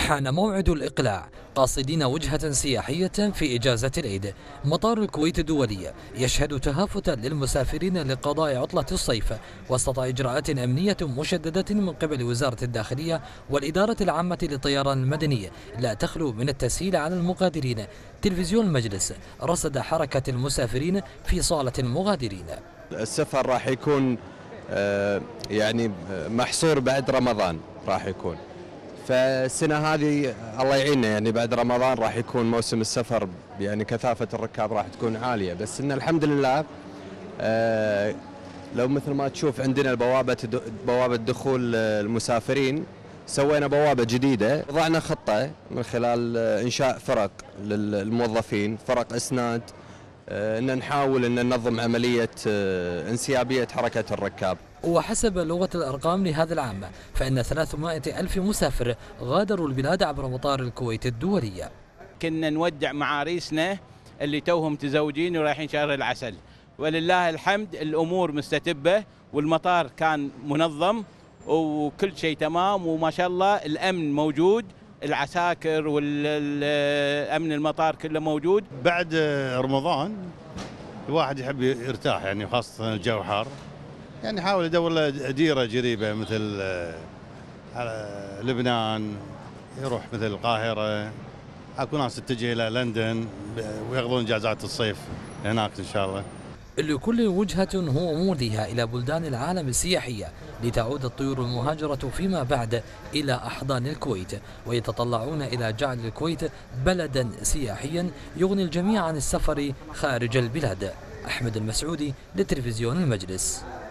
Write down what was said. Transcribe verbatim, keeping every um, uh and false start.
حان موعد الإقلاع قاصدين وجهة سياحية في إجازة العيد. مطار الكويت الدولي يشهد تهافتا للمسافرين لقضاء عطلة الصيف وسط إجراءات أمنية مشددة من قبل وزارة الداخلية والإدارة العامة للطيران المدني لا تخلو من التسهيل على المغادرين. تلفزيون المجلس رصد حركة المسافرين في صالة المغادرين. السفر راح يكون يعني محصور بعد رمضان، راح يكون فالسنة هذه الله يعيننا، يعني بعد رمضان راح يكون موسم السفر، يعني كثافة الركاب راح تكون عالية، بس إن الحمد لله آه لو مثل ما تشوف عندنا بوابة بوابة دخول المسافرين، سوينا بوابة جديدة، وضعنا خطة من خلال إنشاء فرق للموظفين، فرق إسناد، آه إن نحاول إن ننظم عملية آه انسيابية حركة الركاب. وحسب لغة الأرقام لهذا العام فإن ثلاثمائة ألف مسافر غادروا البلاد عبر مطار الكويت الدولي. كنا نودع معاريسنا اللي توهم متزوجين ورايحين شهر العسل، ولله الحمد الأمور مستتبة والمطار كان منظم وكل شيء تمام، وما شاء الله الأمن موجود، العساكر والأمن المطار كله موجود. بعد رمضان الواحد يحب يرتاح، يعني خاصة الجو حار، يعني حاول يدور له ديرة قريبة مثل على لبنان، يروح مثل القاهرة. اكو ناس تتجه إلى لندن وياخذون اجازات الصيف هناك إن شاء الله. لكل وجهة هو موديها إلى بلدان العالم السياحية لتعود الطيور المهاجرة فيما بعد إلى أحضان الكويت، ويتطلعون إلى جعل الكويت بلدا سياحيا يغني الجميع عن السفر خارج البلاد. أحمد المسعودي لتلفزيون المجلس.